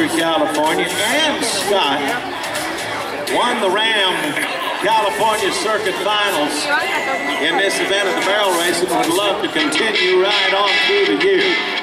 Country, California, and Scott won the Ram California Circuit Finals in this event of the barrel race and would love to continue right on through the year.